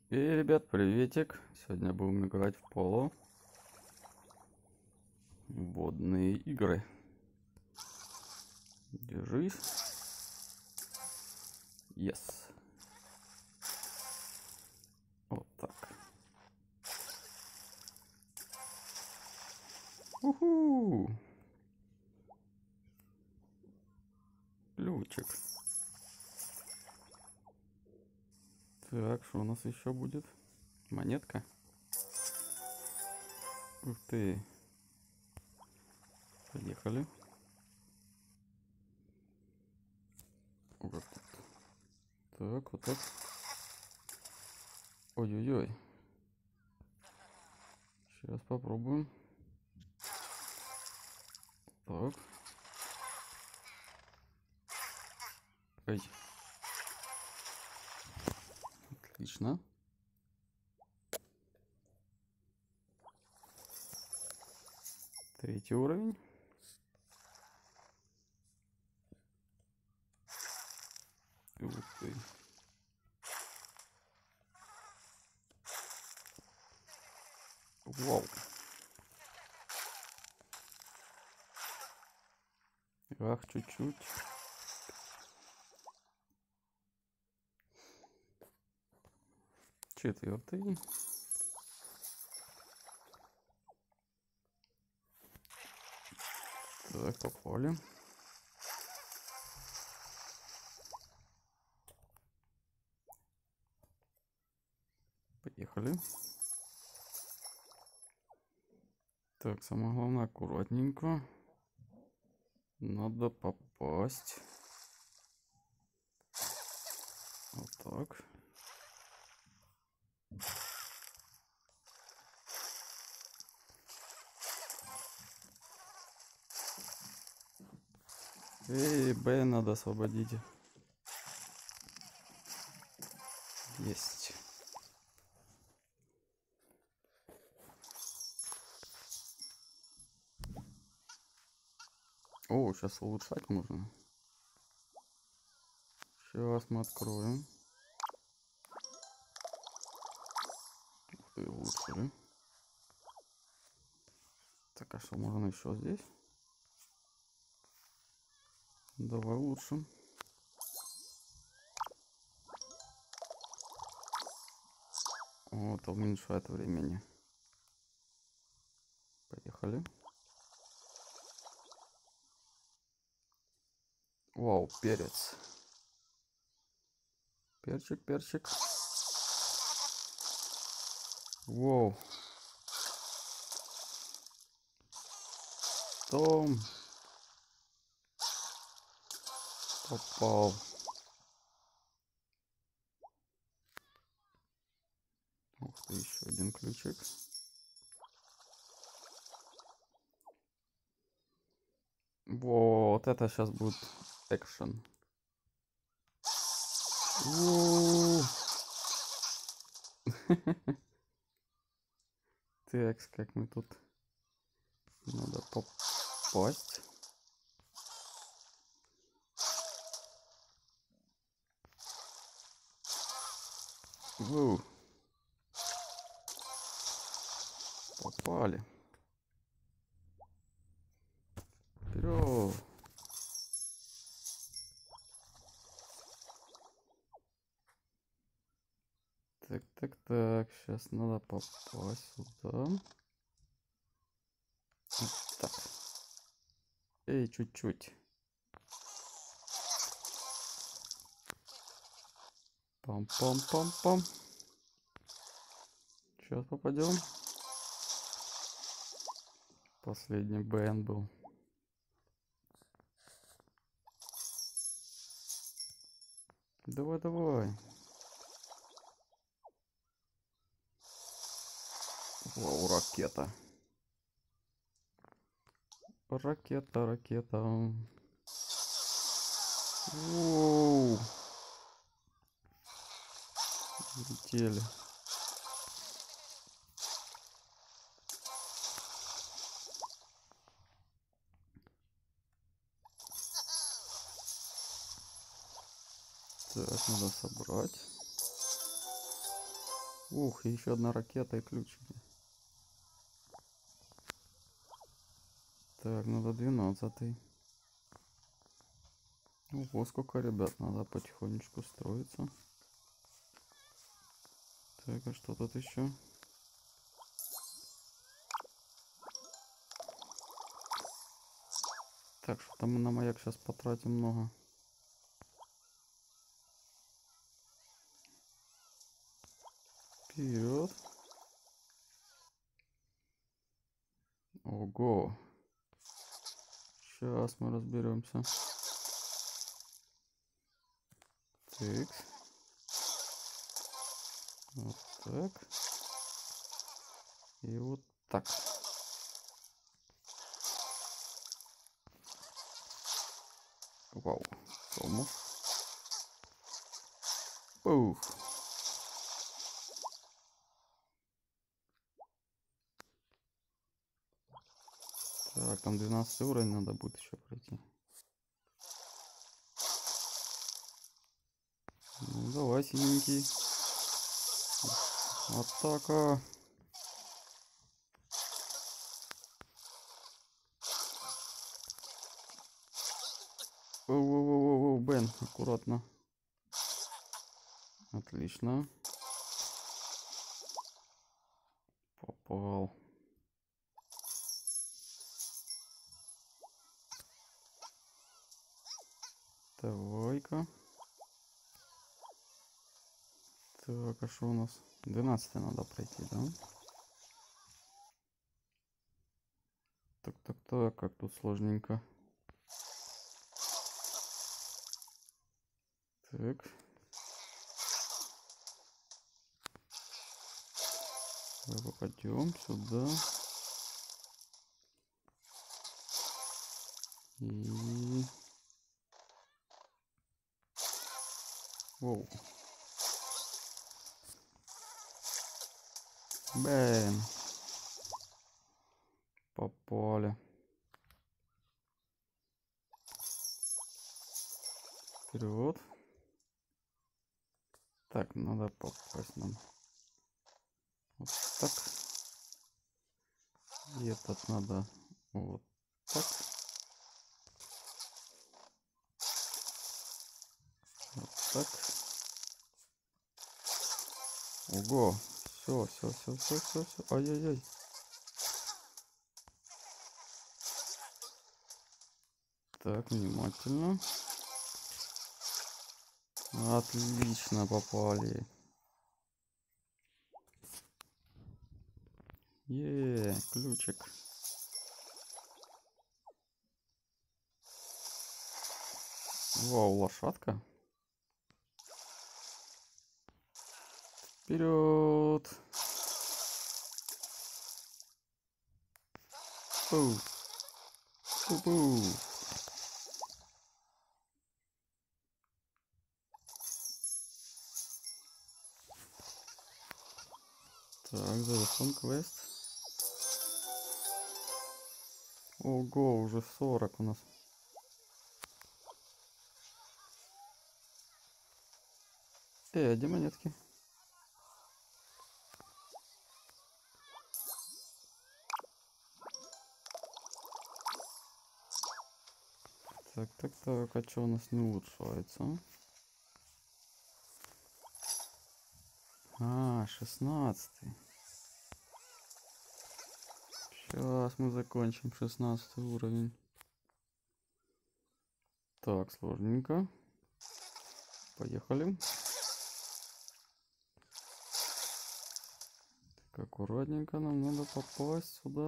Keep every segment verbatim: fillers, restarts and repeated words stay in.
И, ребят, приветик. Сегодня будем играть в поло. Водные игры. Держись. Yes. Вот так. Уху! Ключик. Так, что у нас еще будет? Монетка. Ух ты. Поехали. Вот тут. Так, вот так. Ой-ой-ой. Сейчас попробуем. Так. Эй. Отлично. Третий уровень. Ух ты. Вау. Ах, чуть-чуть. Четвертый. Так, попали. Поехали. Так, самое главное, аккуратненько. Надо попасть. Вот так. Эй, Б надо освободить. Есть. О, сейчас улучшать можно. Сейчас мы откроем. Ух ты, улучшили. Так, а что можно еще здесь? Давай улучшим. Вот, уменьшает времени. Поехали. Вау, перец. Перчик, перчик. Вау. Том. Попал. Ух ты, еще один ключик. Вот это сейчас будет экшен. Так, как мы тут надо попасть. Воу. Попали. Вперед. Так, так, так. Сейчас надо попасть сюда. Вот так. Эй, чуть-чуть. Пам-пам-пам-пам. Сейчас попадем. Последний БН был. Давай, давай. Вау, ракета. Ракета, ракета. Воу. Летели. Так, надо собрать. Ух, и еще одна ракета и ключики. Так, надо двенадцатый. Ого, сколько ребят, надо потихонечку строиться. Так, а что тут еще? Так, что там мы на маяк сейчас потратим много. Вперед. Ого. Сейчас мы разберемся. Так. Вот так. И вот так. Вау. Томов. Ух. Так, там двенадцатый уровень надо будет еще пройти. Ну, давай, синенький. Атака. Воу-воу-воу-воу, Бен, аккуратно. Отлично. Попал. Давай-ка. Так, а что у нас? двенадцатый надо пройти, да? Так, так, так, как тут сложненько. Так. Попадем сюда. И... Воу. Бэм. Попали. Вперед. Так, надо попасть нам. Вот так. И этот надо вот так. Вот так. Ого. Все, все, все, все, все, все. Ай-яй-яй. Так, внимательно. Отлично попали. Е, ключик. Вау, лошадка. Вперед. Пу. Пу-пу. Так, завершен квест. Ого, уже сорок у нас. Эй, а где монетки? Так, так, так, а что у нас не улучшается? А, шестнадцатый. Сейчас мы закончим шестнадцатый уровень. Так, сложненько. Поехали. Так, аккуратненько нам надо попасть сюда.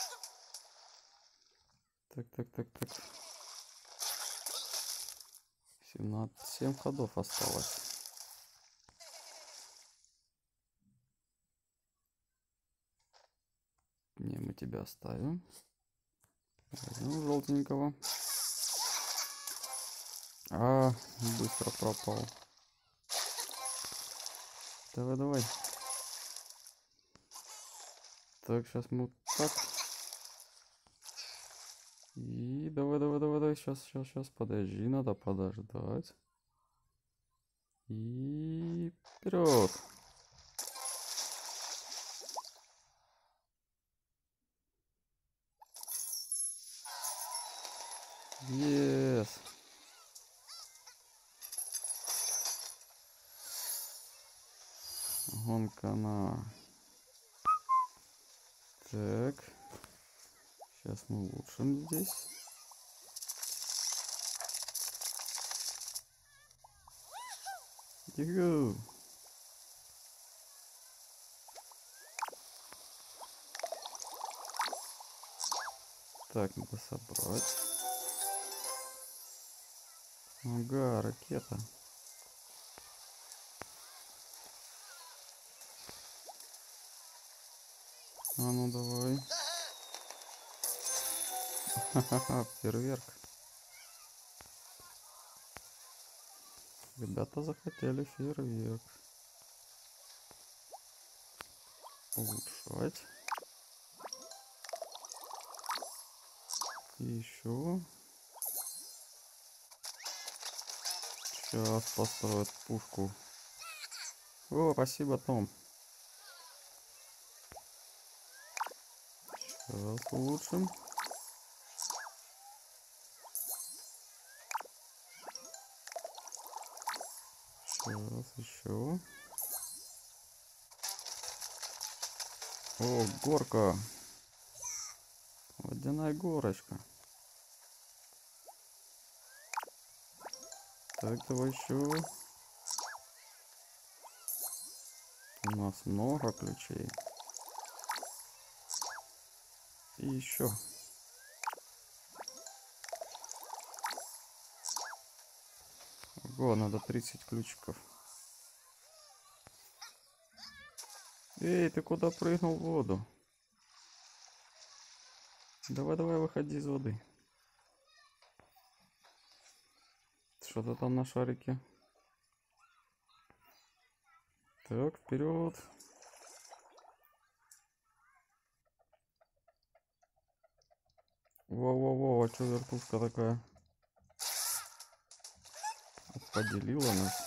Так, так, так, так. семнадцать, семь ходов осталось. Не, мы тебя оставим. Возьмем желтенького. А, быстро пропал. Давай, давай. Так, сейчас мы вот так. И давай, давай, давай, давай. Сейчас, сейчас, сейчас. Подожди, надо подождать. И вперед. Yes. Гонка на... Так. Сейчас мы улучшим здесь. Юху. Так, надо собрать. Ага, ракета. А ну давай. Ха-ха-ха, фейерверк. Ребята захотели фейерверк. Улучшать. И еще. Сейчас построят пушку. О, спасибо, Том. Сейчас улучшим. Сейчас еще. О, горка. Водяная горочка. Так, давай еще. У нас много ключей. И еще. Ого, надо тридцать ключиков. Эй, ты куда прыгнул в воду? Давай, давай, выходи из воды. Что-то там на шарике. Так, вперед. Во-во-во, а что вертушка такая? Поделила нас.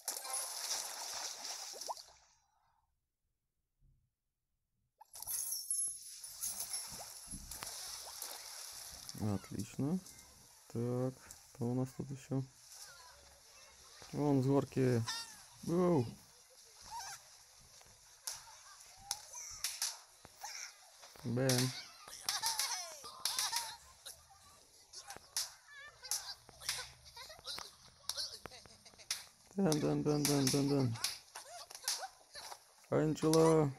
Отлично. Так, что у нас тут еще? Вон с горки. Гоу. Бэм. Дан-дан-дан-дан-дан-дан. Анджела.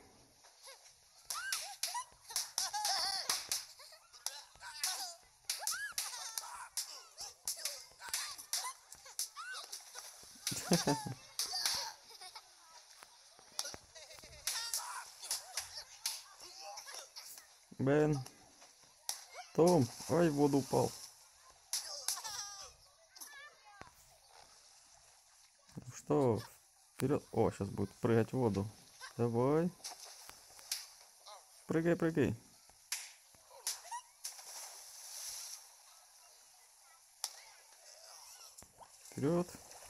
Бен. Том. Ай, в воду упал. Ну что, вперед. О, сейчас будет прыгать в воду. Давай. Прыгай, прыгай. Вперед.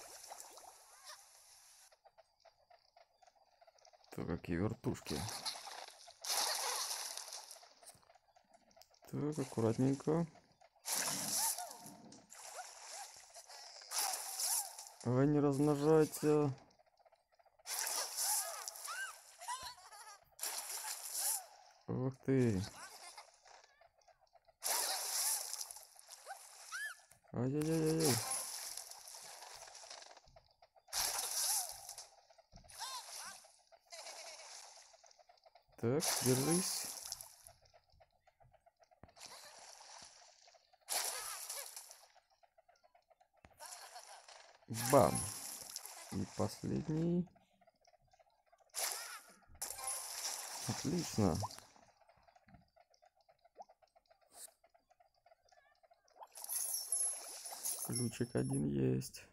То какие вертушки. Так, аккуратненько. Ай, не размножайся. Ух ты. Ай-яй-яй-яй. Так, держись. Бам. И последний. Отлично. Ключик один есть.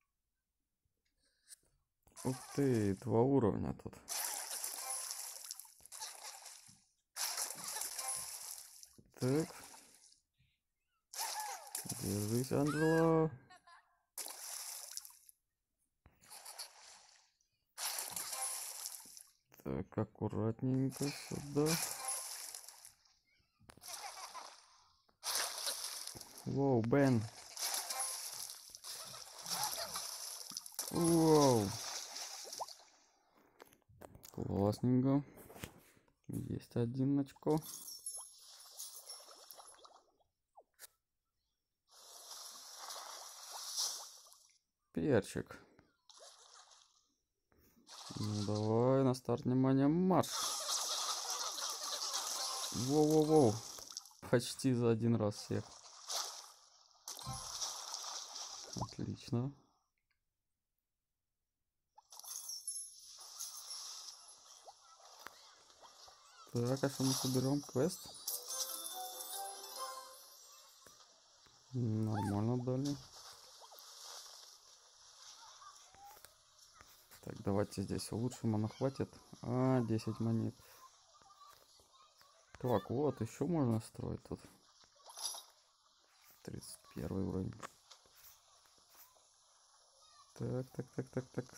Ух ты, два уровня тут. Так. Держись, Анджела. Так, аккуратненько сюда. Воу, Бен. Воу. Классненько. Есть один очко. Перчик. Ну давай, на старт, внимание, марш. Воу-воу-воу. Почти за один раз всех. Отлично. Так, а что мы соберем? Квест? Нормально дали. Так, давайте здесь улучшим, оно хватит. А, десять монет. Так, вот, еще можно строить тут. тридцать первый уровень. Так, так, так, так, так.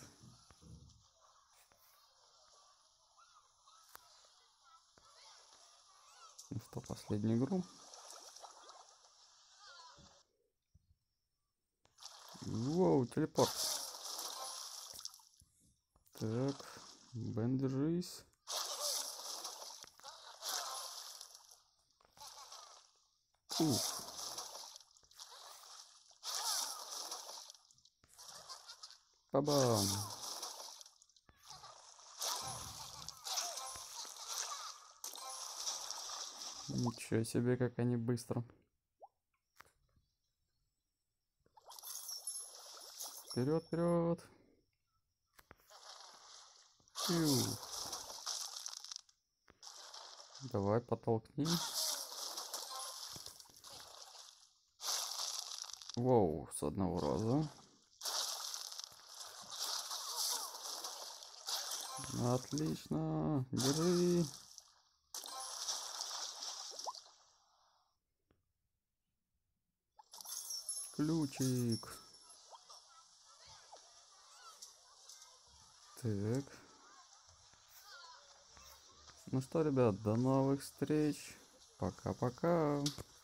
Ну что, последнюю игру. Воу, телепорт. Так, Бен, держись. Ух. Бабам. Ничего себе, как они быстро. Вперед, вперед. Фью. Давай подтолкни. Воу, с одного раза. Отлично. Держи. Ключик. Так. Ну что, ребят, до новых встреч. Пока-пока.